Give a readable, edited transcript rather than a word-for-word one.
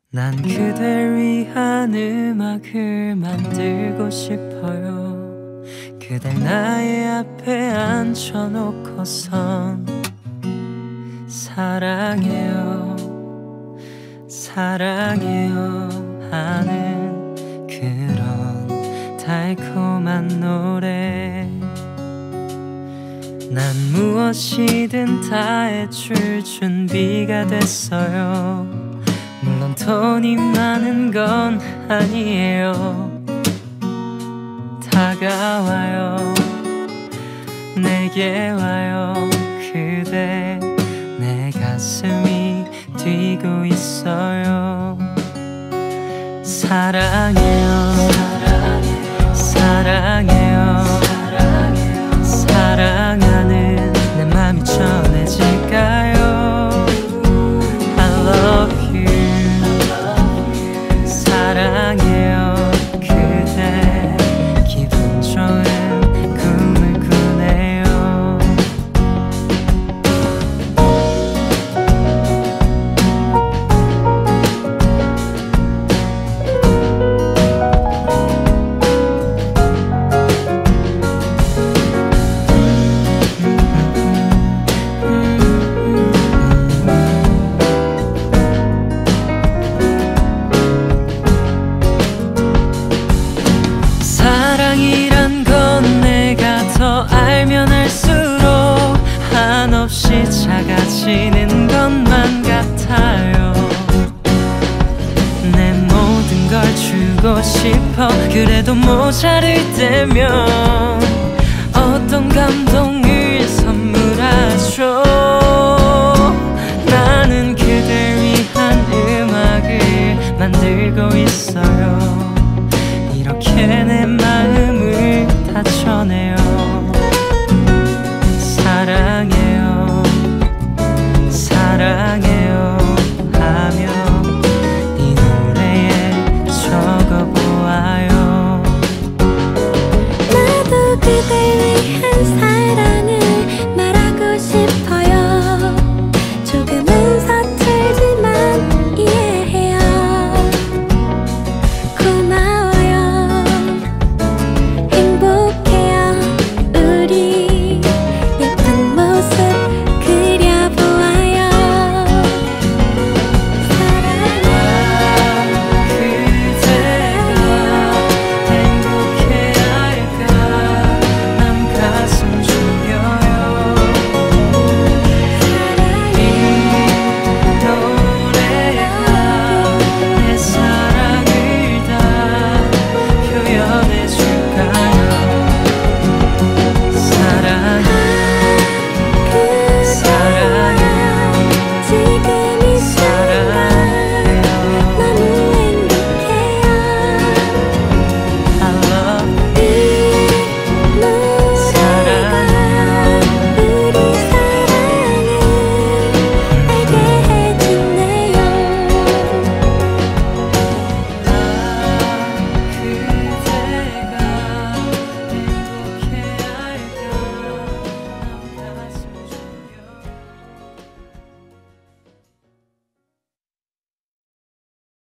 난 그댈 위한 음악을 만들고 싶어요. 그댈 나의 앞에 앉혀놓고선 사랑해요 사랑해요 하는 그런 달콤한 노래. 난 무엇이든 다 해줄 준비가 됐어요. 물론 돈이 많은 건 아니에요. 다가와요 내게 와요 그대. 내 가슴이 뛰고 있어요. 사랑해요 사랑해요 사랑하는 내 맘이 전해질까요? I love you 사랑해요 그대. 기분 좋은 꿈을 꾸네요. 사랑이란 건 내가 더 알면 알수록 한없이 작아지는 것만 같아요. 내 모든 걸 주고 싶어. 그래도 모자랄 때면 어떤 감동을 선물하죠. 나는 그댈 위한 음악을 만들고 있어.